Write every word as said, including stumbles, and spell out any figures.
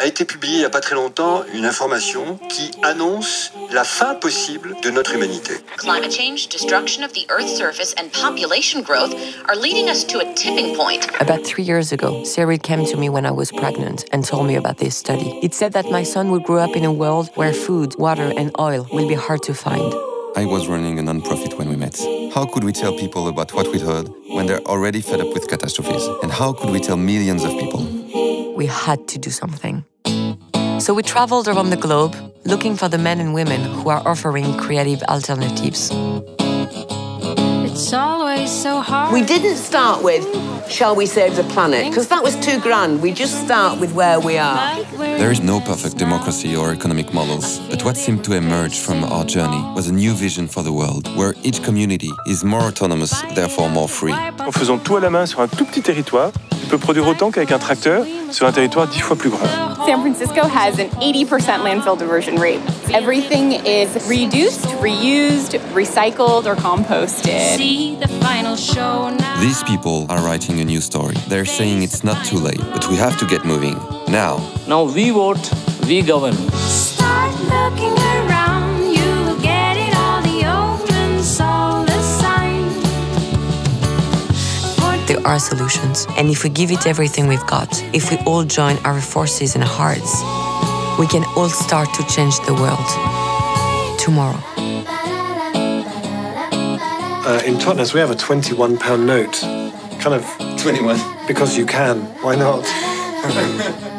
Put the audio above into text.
a été publiée il n'y a pas très longtemps une information qui annonce la fin possible de notre humanité. Climate change, destruction of the Earth's surface, and population growth are leading us to a tipping point. About three years ago, Cyril came to me when I was pregnant and told me about this study. It said that my son would grow up in a world where food, water, and oil will be hard to find. I was running a non-profit when we met. How could we tell people about what we'd heard when they're already fed up with catastrophes? And how could we tell millions of people? We had to do something. So we traveled around the globe, looking for the men and women who are offering creative alternatives. It's always so hard. We didn't start with, shall we save the planet? Because that was too grand. We just start with where we are. There is no perfect democracy or economic models, but what seemed to emerge from our journey was a new vision for the world, where each community is more autonomous, therefore more free. En faisant tout à la main sur un tout petit territoire, tu peux produire autant qu'avec un tracteur sur un territoire dix fois plus grand. San Francisco has an eighty percent landfill diversion rate. Everything is reduced, reused, recycled, or composted. See the final show now. These people are writing a new story. They're saying it's not too late, but we have to get moving, now. Now we vote, we govern. Start looking around, you will get it all, the omens, all the signs. There are solutions, and if we give it everything we've got, if we all join our forces and hearts, we can all start to change the world tomorrow. Uh, in Totnes, we have a twenty-one pound note. Kind of... twenty-one. Because you can. Why not?